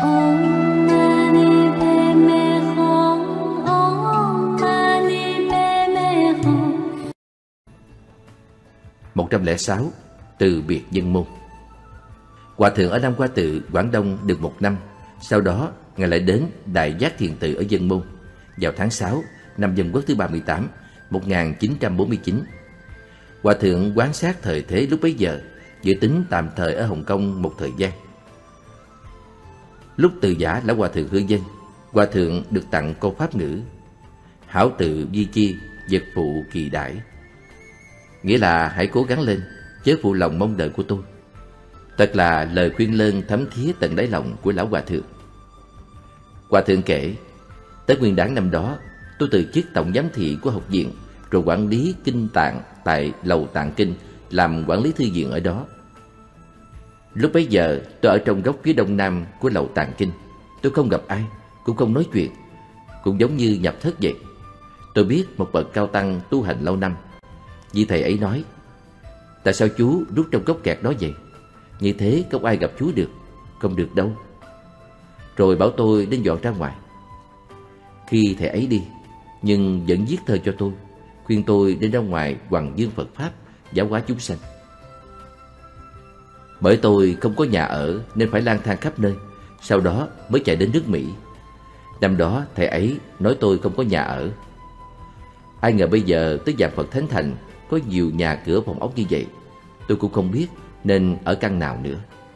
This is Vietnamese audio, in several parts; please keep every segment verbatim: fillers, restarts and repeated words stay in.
một trăm lẻ sáu. Từ biệt Dân Môn. Hòa thượng ở Nam Hoa Tự, Quảng Đông được một năm. Sau đó Ngài lại đến Đại Giác Thiền Tự ở Dân Môn vào tháng sáu năm Dân Quốc thứ ba mươi tám, một nghìn chín trăm bốn mươi chín. Hòa thượng quan sát thời thế lúc bấy giờ, dự tính tạm thời ở Hồng Kông một thời gian. Lúc từ giả lão Hòa thượng hư danh, Hòa thượng được tặng câu pháp ngữ: hảo tự vi chi, vật phụ kỳ đãi. Nghĩa là hãy cố gắng lên, chớ phụ lòng mong đợi của tôi. Thật là lời khuyên lơn thấm thía tận đáy lòng của lão Hòa thượng. Hòa thượng kể, Tết Nguyên Đán năm đó, tôi từ chức tổng giám thị của học viện, rồi quản lý kinh tạng tại lầu Tạng Kinh, làm quản lý thư viện ở đó. Lúc bấy giờ tôi ở trong góc phía đông nam của lầu Tạng Kinh. Tôi không gặp ai, cũng không nói chuyện, cũng giống như nhập thất vậy. Tôi biết một bậc cao tăng tu hành lâu năm. Vì thầy ấy nói, tại sao chú rút trong góc kẹt đó vậy? Như thế không ai gặp chú được. Không được đâu. Rồi bảo tôi đến dọn ra ngoài. Khi thầy ấy đi, nhưng vẫn viết thơ cho tôi, khuyên tôi đến ra ngoài hoằng dương Phật Pháp, giáo hóa chúng sanh. Bởi tôi không có nhà ở nên phải lang thang khắp nơi, sau đó mới chạy đến nước Mỹ. Năm đó thầy ấy nói tôi không có nhà ở. Ai ngờ bây giờ tới Vạn Phật Thánh Thành có nhiều nhà cửa phòng ốc như vậy. Tôi cũng không biết nên ở căn nào nữa.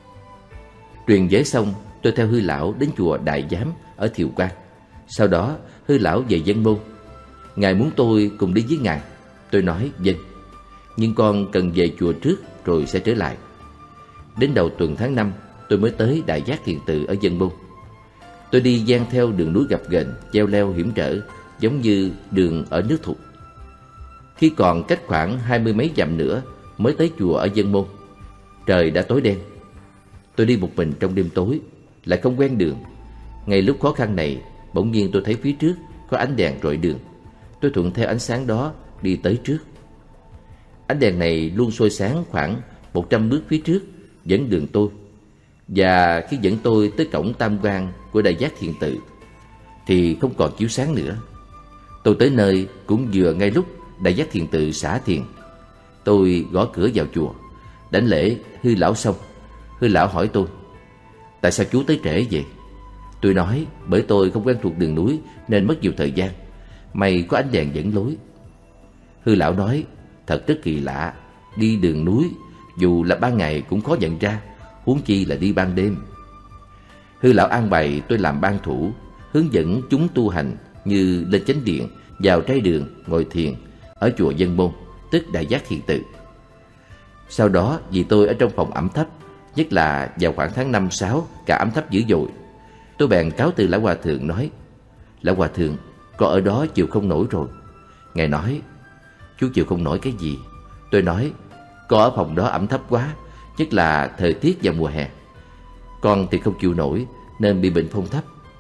Truyền giới xong, tôi theo Hư lão đến chùa Đại Giám ở Thiều Quang. Sau đó Hư lão về Dân Môn. Ngài muốn tôi cùng đi với ngài. Tôi nói vâng, nhưng con cần về chùa trước rồi sẽ trở lại. Đến đầu tuần tháng năm, tôi mới tới Đại Giác Thiền Tự ở Dân Môn. Tôi đi dang theo đường núi gập ghềnh, cheo leo hiểm trở, giống như đường ở nước Thục. Khi còn cách khoảng hai mươi mấy dặm nữa mới tới chùa ở Dân Môn, trời đã tối đen. Tôi đi một mình trong đêm tối, lại không quen đường. Ngay lúc khó khăn này, bỗng nhiên tôi thấy phía trước có ánh đèn rọi đường. Tôi thuận theo ánh sáng đó đi tới trước. Ánh đèn này luôn soi sáng khoảng một trăm bước phía trước, dẫn đường tôi. Và khi dẫn tôi tới cổng tam quan của Đại Giác Thiền Tự thì không còn chiếu sáng nữa. Tôi tới nơi cũng vừa ngay lúc Đại Giác Thiền Tự xả thiền. Tôi gõ cửa vào chùa, đảnh lễ Hư lão xong. Hư lão hỏi tôi, tại sao chú tới trễ vậy? Tôi nói, bởi tôi không quen thuộc đường núi nên mất nhiều thời gian. May có ánh đèn dẫn lối. Hư lão nói, thật rất kỳ lạ, đi đường núi dù là ban ngày cũng khó nhận ra, huống chi là đi ban đêm. Hư lão an bày tôi làm ban thủ, hướng dẫn chúng tu hành như lên chánh điện, vào trai đường, ngồi thiền ở chùa Dân Môn, tức Đại Giác Thiền Tự. Sau đó vì tôi ở trong phòng ẩm thấp, nhất là vào khoảng tháng năm sáu, cả ẩm thấp dữ dội, tôi bèn cáo từ lão Hòa thượng nói, lão Hòa thượng, con ở đó chịu không nổi rồi. Ngài nói, chú chịu không nổi cái gì? Tôi nói, con ở phòng đó ẩm thấp quá, nhất là thời tiết vào mùa hè. Con thì không chịu nổi nên bị bệnh phong thấp.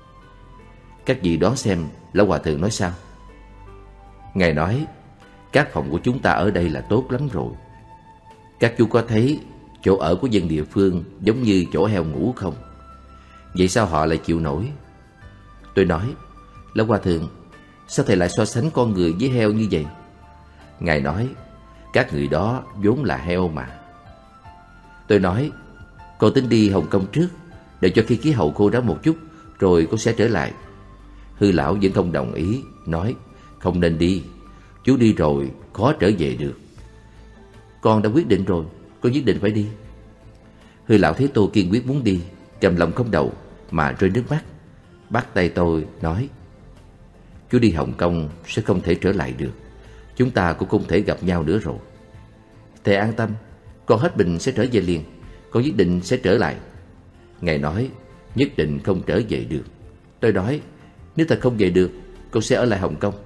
Các vị đoán xem lão Hòa thượng nói sao? Ngài nói, các phòng của chúng ta ở đây là tốt lắm rồi. Các chú có thấy chỗ ở của dân địa phương giống như chỗ heo ngủ không? Vậy sao họ lại chịu nổi? Tôi nói, lão Hòa thượng, sao thầy lại so sánh con người với heo như vậy? Ngài nói, các người đó vốn là heo mà. Tôi nói, con tính đi Hồng Kông trước, để cho khi khí hậu khô ráo một chút, rồi con sẽ trở lại. Hư lão vẫn không đồng ý, nói, không nên đi, chú đi rồi khó trở về được. Con đã quyết định rồi, con nhất định phải đi. Hư lão thấy tôi kiên quyết muốn đi, trầm lòng không đầu mà rơi nước mắt, bắt tay tôi nói, chú đi Hồng Kông sẽ không thể trở lại được, chúng ta cũng không thể gặp nhau nữa rồi. Thầy an tâm, con hết bệnh sẽ trở về liền, con nhất định sẽ trở lại. Ngài nói, nhất định không trở về được. Tôi nói, nếu thật không về được, con sẽ ở lại Hồng Kông.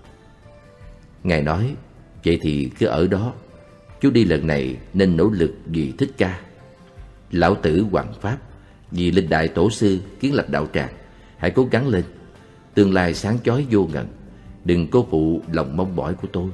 Ngài nói, vậy thì cứ ở đó, chú đi lần này nên nỗ lực vì Thích Ca. Lão tử hoằng pháp, vì linh đại tổ sư kiến lập đạo tràng, hãy cố gắng lên, tương lai sáng chói vô ngần, đừng cố phụ lòng mong mỏi của tôi.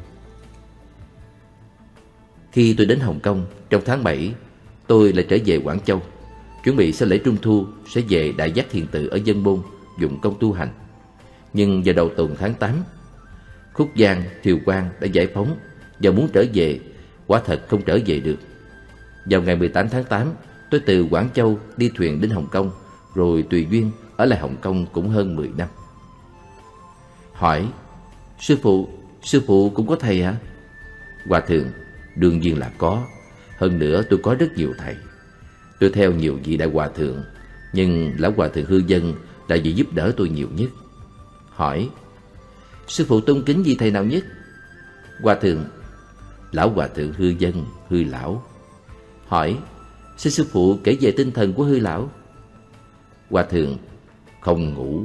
Khi tôi đến Hồng Kông trong tháng bảy, tôi lại trở về Quảng Châu. chuẩn bị sau lễ Trung Thu sẽ về Đại Giác Thiền Tự ở Vân Bôn dụng công tu hành. Nhưng vào đầu tuần tháng tám, Khúc Giang, Thiều Quang đã giải phóng và muốn trở về, quả thật không trở về được. Vào ngày mười tám tháng tám, tôi từ Quảng Châu đi thuyền đến Hồng Kông, rồi tùy duyên ở lại Hồng Kông cũng hơn mười năm. Hỏi: Sư phụ, sư phụ cũng có thầy hả? Hòa thượng: Đương nhiên là có. Hơn nữa tôi có rất nhiều thầy. Tôi theo nhiều vị đại hòa thượng, nhưng lão hòa thượng Hư Dân là vị giúp đỡ tôi nhiều nhất. Hỏi: Sư phụ tôn kính vị thầy nào nhất? Hòa thượng: Lão hòa thượng Hư Dân, Hư lão. Hỏi: Xin sư phụ kể về tinh thần của Hư lão. Hòa thượng: Không ngủ.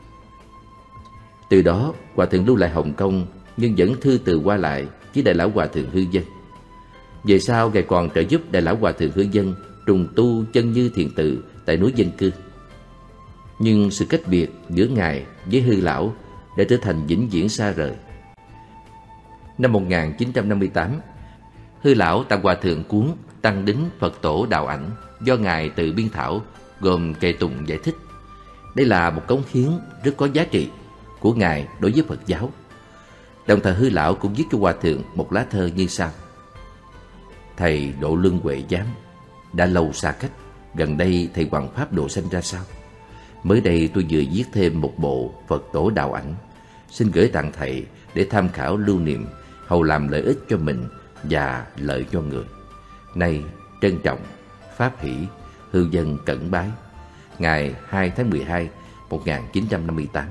Từ đó hòa thượng lưu lại Hồng Kông, nhưng vẫn thư từ qua lại với đại lão hòa thượng Hư Dân. Về sau ngài còn trợ giúp đại lão hòa thượng Hư Dân trùng tu chân như thiền tự tại núi Dân Cư. Nhưng sự cách biệt giữa ngài với Hư lão đã trở thành vĩnh viễn xa rời. Năm một nghìn chín trăm năm mươi tám, Hư lão tặng hòa thượng cuốn Tăng Đính Phật Tổ Đạo Ảnh do ngài tự biên thảo, gồm kệ tụng giải thích. Đây là một cống hiến rất có giá trị của ngài đối với Phật giáo. Đồng thời Hư lão cũng viết cho hòa thượng một lá thơ như sau: Thầy Độ Luân Huệ Giám, đã lâu xa cách, gần đây thầy hoằng pháp độ sanh ra sao? Mới đây tôi vừa viết thêm một bộ Phật Tổ Đạo Ảnh, xin gửi tặng thầy để tham khảo lưu niệm, hầu làm lợi ích cho mình và lợi cho người. Nay trân trọng, Pháp Hỷ, Hư Dân cẩn bái. Ngày hai tháng mười hai, một nghìn chín trăm năm mươi tám.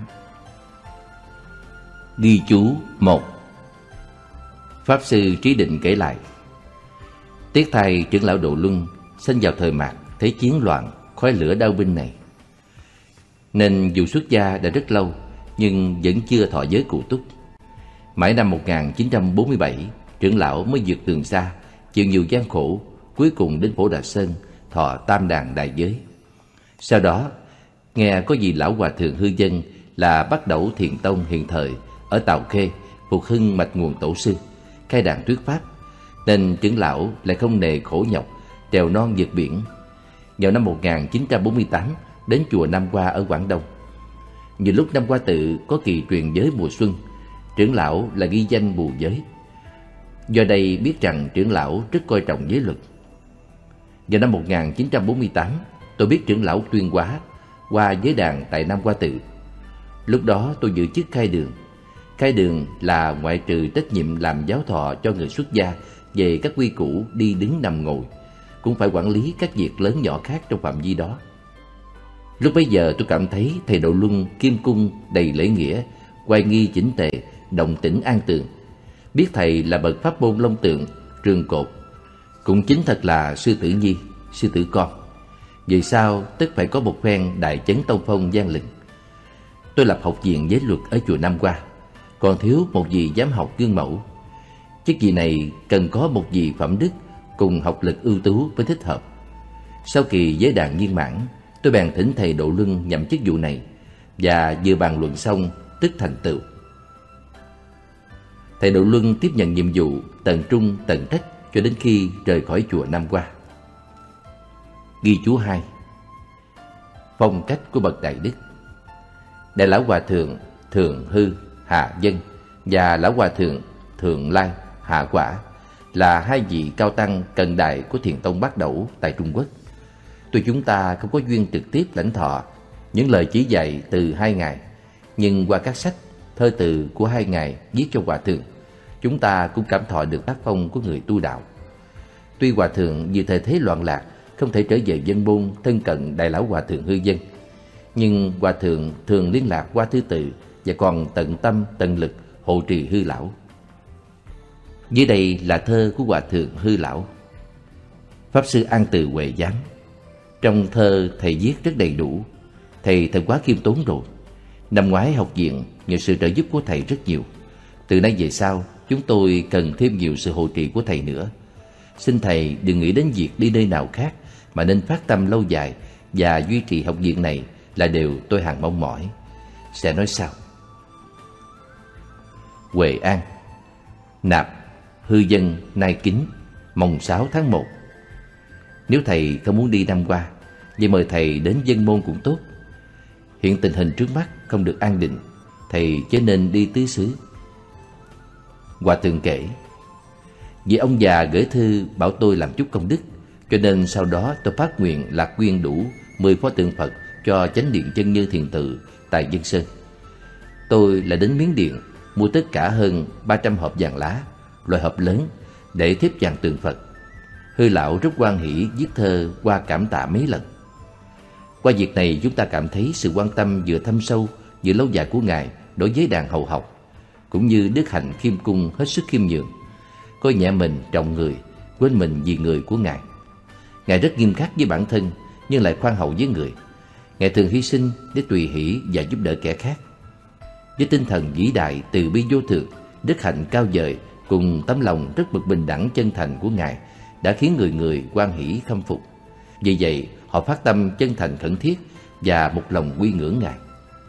Ghi chú một. Pháp sư Trí Định kể lại: Tiếc thay trưởng lão Độ Luân sinh vào thời mạt thế chiến loạn, khói lửa đao binh này, nên dù xuất gia đã rất lâu nhưng vẫn chưa thọ giới cụ túc. Mãi năm một nghìn chín trăm bốn mươi bảy, trưởng lão mới vượt tường xa, chịu nhiều gian khổ, cuối cùng đến Phổ Đà Sơn thọ tam đàn đại giới. Sau đó nghe có vị lão hòa thượng Hư Dân là Bắc Đẩu Thiền Tông hiện thời ở Tàu Khê phục hưng mạch nguồn tổ sư, khai đàn thuyết pháp, nên trưởng lão lại không nề khổ nhọc trèo non vượt biển. Vào năm một nghìn chín trăm bốn mươi tám đến chùa Nam Hoa ở Quảng Đông. Nhiều lúc Nam Hoa tự có kỳ truyền giới mùa xuân, trưởng lão là ghi danh bù giới. Do đây biết rằng trưởng lão rất coi trọng giới luật. Vào năm một nghìn chín trăm bốn mươi tám, tôi biết trưởng lão tuyên hóa qua giới đàn tại Nam Hoa tự. Lúc đó tôi giữ chức khai đường. Khai đường là ngoại trừ trách nhiệm làm giáo thọ cho người xuất gia về các quy củ đi đứng nằm ngồi, cũng phải quản lý các việc lớn nhỏ khác trong phạm vi đó. Lúc bấy giờ tôi cảm thấy thầy Độ Luân kim cung đầy lễ nghĩa, oai nghi chỉnh tề, đồng tĩnh an tường. Biết thầy là bậc pháp môn long tượng, trường cột, cũng chính thật là sư tử nhi, sư tử con. Vì sao tất phải có một phen đại chấn tông phong gian lừng. Tôi lập học viện giới luật ở chùa Nam Hoa, còn thiếu một vị giám học gương mẫu. Chức vị này cần có một vị phẩm đức cùng học lực ưu tú mới thích hợp. Sau kỳ giới đàn viên mãn, tôi bèn thỉnh thầy Độ Luân nhậm chức vụ này, và vừa bàn luận xong tức thành tựu. Thầy Độ Luân tiếp nhận nhiệm vụ tận trung tận trách cho đến khi rời khỏi chùa Nam Hoa. Ghi chú hai. Phong cách của bậc đại đức. Đại lão hòa thượng Thượng Hư Hạ Dân và lão hòa thượng Thượng Lai Hạ Quả là hai vị cao tăng cận đại của Thiền Tông Bắc Đẩu tại Trung Quốc. Tuy chúng ta không có duyên trực tiếp lãnh thọ những lời chỉ dạy từ hai ngài, nhưng qua các sách thơ từ của hai ngài viết cho hòa thượng, chúng ta cũng cảm thọ được tác phong của người tu đạo. Tuy hòa thượng vì thời thế loạn lạc không thể trở về Vân Bôn thân cận đại lão hòa thượng Hư Dân, nhưng hòa thượng thường liên lạc qua thư từ và còn tận tâm tận lực hộ trì Hư lão. Dưới đây là thơ của hòa thượng Hư lão. Pháp sư An Từ Huệ Giám. Trong thơ thầy viết rất đầy đủ. Thầy thật quá khiêm tốn rồi. Năm ngoái học viện nhờ sự trợ giúp của thầy rất nhiều. Từ nay về sau chúng tôi cần thêm nhiều sự hộ trì của thầy nữa. Xin thầy đừng nghĩ đến việc đi nơi nào khác, mà nên phát tâm lâu dài và duy trì học viện này là điều tôi hằng mong mỏi. Sẽ nói sau. Huệ An. Nạp Hư Dân Nai Kính, mồng sáu tháng một. Nếu thầy không muốn đi Nam Hoa, Vì mời thầy đến dân môn cũng tốt. Hiện tình hình trước mắt không được an định, thầy chớ nên đi tứ xứ. Hòa thượng kể: vì ông già gửi thư bảo tôi làm chút công đức, cho nên sau đó tôi phát nguyện là quyên đủ mười pho tượng Phật cho chánh điện Chân Như Thiền Tự tại Dân Sơn. Tôi lại đến Miến Điện mua tất cả hơn ba trăm hộp vàng lá, loại hộp lớn, để thiếp vàng tượng Phật. Hư lão rất hoan hỷ viết thơ qua cảm tạ mấy lần. Qua việc này chúng ta cảm thấy sự quan tâm vừa thâm sâu vừa lâu dài của Ngài đối với đàn hầu học, cũng như đức hạnh khiêm cung hết sức khiêm nhường, coi nhẹ mình trọng người, quên mình vì người của Ngài. Ngài rất nghiêm khắc với bản thân nhưng lại khoan hậu với người. Ngài thường hy sinh để tùy hỷ và giúp đỡ kẻ khác. Với tinh thần vĩ đại, từ bi vô thượng, đức hạnh cao vời cùng tấm lòng rất bậc bình đẳng chân thành của Ngài đã khiến người người hoan hỷ khâm phục. Vì vậy họ phát tâm chân thành khẩn thiết và một lòng quy ngưỡng Ngài.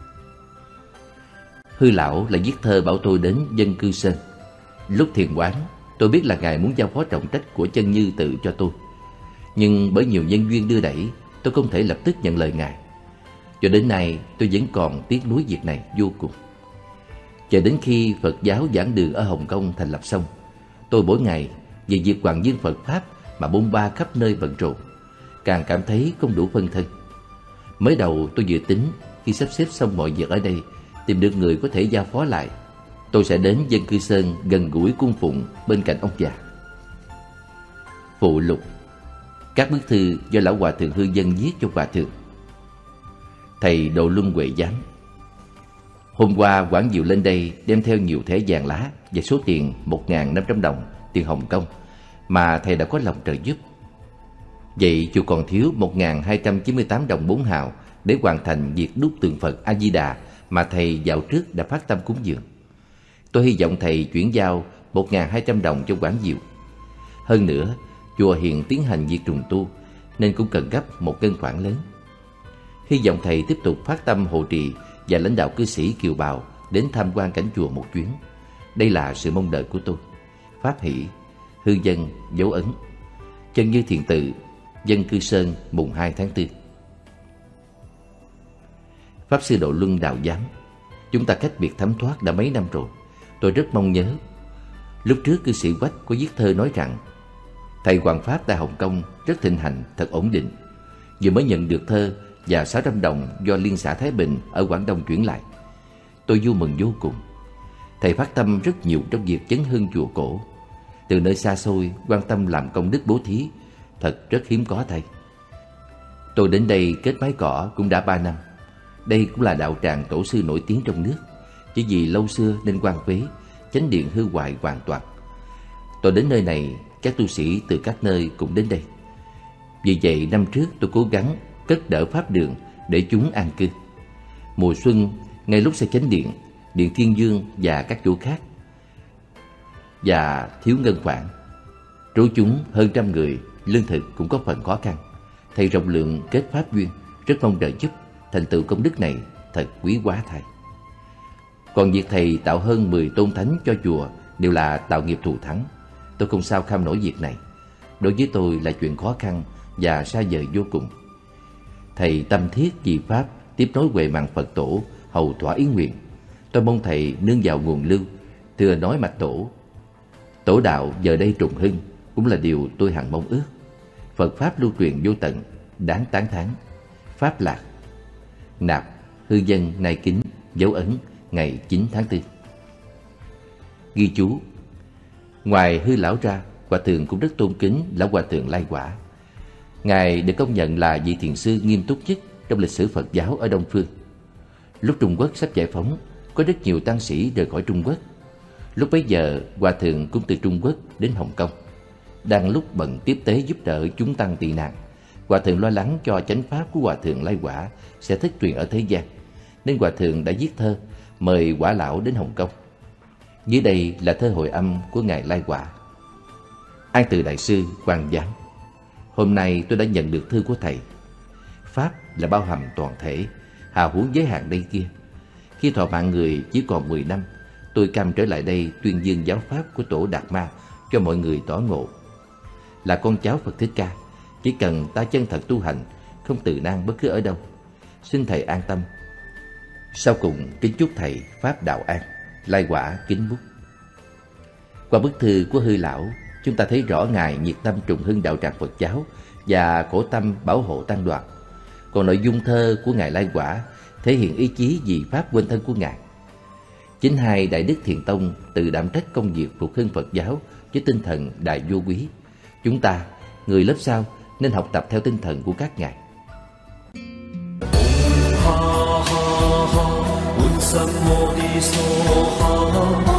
Hư lão lại viết thơ bảo tôi đến Dân Cư Sơn. Lúc thiền quán, tôi biết là Ngài muốn giao phó trọng trách của Chân Như Tự cho tôi, nhưng bởi nhiều nhân duyên đưa đẩy, tôi không thể lập tức nhận lời Ngài. Cho đến nay tôi vẫn còn tiếc nuối việc này vô cùng. Chờ đến khi Phật giáo giảng đường ở Hồng Kông thành lập xong, tôi mỗi ngày vì việc hoàng dương Phật Pháp mà bôn ba khắp nơi bận rộn, càng cảm thấy không đủ phân thân. Mới đầu tôi dự tính khi sắp xếp xong mọi việc ở đây, tìm được người có thể giao phó lại, tôi sẽ đến Dân Cư Sơn gần gũi cung phụng bên cạnh ông già. Phụ lục: các bức thư do lão hòa thượng Hư Dân viết cho hòa thượng. Thầy Độ Luân Huệ giám: hôm qua Quảng Diệu lên đây đem theo nhiều thẻ vàng lá và số tiền một nghìn năm trăm đồng tiền Hồng Kông mà thầy đã có lòng trợ giúp. Vậy chùa còn thiếu một nghìn hai trăm chín mươi tám đồng bốn hào để hoàn thành việc đúc tượng Phật A Di Đà mà thầy dạo trước đã phát tâm cúng dường. Tôi hy vọng thầy chuyển giao một nghìn hai trăm đồng cho Quảng Diệu. Hơn nữa, chùa hiện tiến hành việc trùng tu nên cũng cần gấp một ngân khoản lớn. Hy vọng thầy tiếp tục phát tâm hộ trì và lãnh đạo cư sĩ kiều bào đến tham quan cảnh chùa một chuyến. Đây là sự mong đợi của tôi. Pháp hỷ, Hư Dân, dấu ấn. Chân Như Thiền Tự, Dân Cư Sơn, mùng hai tháng tư. Pháp sư Độ Luân đạo giám: chúng ta cách biệt thấm thoát đã mấy năm rồi. Tôi rất mong nhớ. Lúc trước cư sĩ Quách có viết thơ nói rằng thầy Hoàng Pháp tại Hồng Kông rất thịnh hành, thật ổn định. Vừa mới nhận được thơ và sáu trăm đồng do Liên xã Thái Bình ở Quảng Đông chuyển lại. Tôi vui mừng vô cùng. Thầy phát tâm rất nhiều trong việc chấn hưng chùa cổ. Từ nơi xa xôi quan tâm làm công đức bố thí, thật rất hiếm có thầy. Tôi đến đây kết mái cỏ cũng đã ba năm. Đây cũng là đạo tràng tổ sư nổi tiếng trong nước. Chỉ vì lâu xưa nên quan phế, chánh điện hư hoại hoàn toàn. Tôi đến nơi này, các tu sĩ từ các nơi cũng đến đây. Vì vậy năm trước tôi cố gắng cất đỡ pháp đường để chúng an cư. Mùa xuân, ngay lúc xây chánh điện, điện Thiên Dương và các chỗ khác, và thiếu ngân khoản, trú chúng hơn trăm người, lương thực cũng có phần khó khăn. Thầy rộng lượng kết pháp duyên, rất mong đợi giúp thành tựu công đức này, thật quý quá thầy. Còn việc thầy tạo hơn mười tôn thánh cho chùa đều là tạo nghiệp thù thắng. Tôi không sao kham nổi việc này. Đối với tôi là chuyện khó khăn và xa vời vô cùng. Thầy tâm thiết vì pháp tiếp nối huệ mạng Phật tổ, hầu thỏa ý nguyện. Tôi mong thầy nương vào nguồn lưu, thừa nói mạch tổ. Tổ đạo giờ đây trùng hưng cũng là điều tôi hằng mong ước. Phật pháp lưu truyền vô tận, đáng tán thán. Pháp lạc. Nạp, Hư Dân nay kính, dấu ấn ngày chín tháng tư. Ghi chú: ngoài Hư lão ra, hòa thượng cũng rất tôn kính lão hòa thượng Lai Quả. Ngài được công nhận là vị thiền sư nghiêm túc nhất trong lịch sử Phật giáo ở Đông Phương. Lúc Trung Quốc sắp giải phóng, có rất nhiều tăng sĩ rời khỏi Trung Quốc. Lúc bấy giờ, hòa thượng cũng từ Trung Quốc đến Hồng Kông. Đang lúc bận tiếp tế giúp đỡ chúng tăng tị nạn, hòa thượng lo lắng cho chánh pháp của hòa thượng Lai Quả sẽ thất truyền ở thế gian, nên hòa thượng đã viết thơ mời Quả lão đến Hồng Kông. Dưới đây là thơ hồi âm của ngài Lai Quả. An Từ đại sư Quan Giám: hôm nay tôi đã nhận được thư của thầy. Pháp là bao hàm toàn thể, hào huống giới hạn đây kia. Khi thọ mạng người chỉ còn mười năm, tôi cam trở lại đây tuyên dương giáo pháp của tổ Đạt Ma cho mọi người tỏ ngộ. Là con cháu Phật Thích Ca, chỉ cần ta chân thật tu hành, không từ nan bất cứ ở đâu. Xin thầy an tâm. Sau cùng kính chúc thầy pháp đạo an. Lai Quả kính bút. Qua bức thư của Hư Lão, chúng ta thấy rõ Ngài nhiệt tâm trùng hưng đạo tràng Phật giáo và khổ tâm bảo hộ tăng đoàn. Còn nội dung thơ của Ngài Lai Quả thể hiện ý chí vì pháp quên thân của Ngài. Chính hai Đại Đức Thiền Tông tự đảm trách công việc phục hưng Phật giáo với tinh thần đại vô quý. Chúng ta, người lớp sau, nên học tập theo tinh thần của các ngài. Ha ha ha,